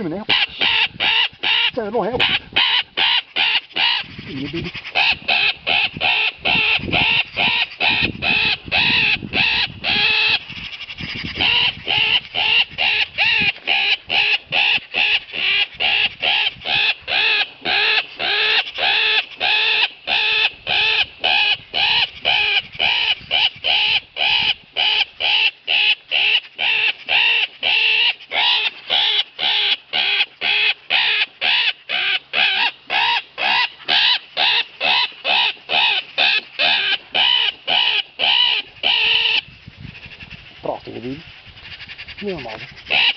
hem in, hè. Zet er nog, hè. Baby. Prachtige baby. Niet normaal.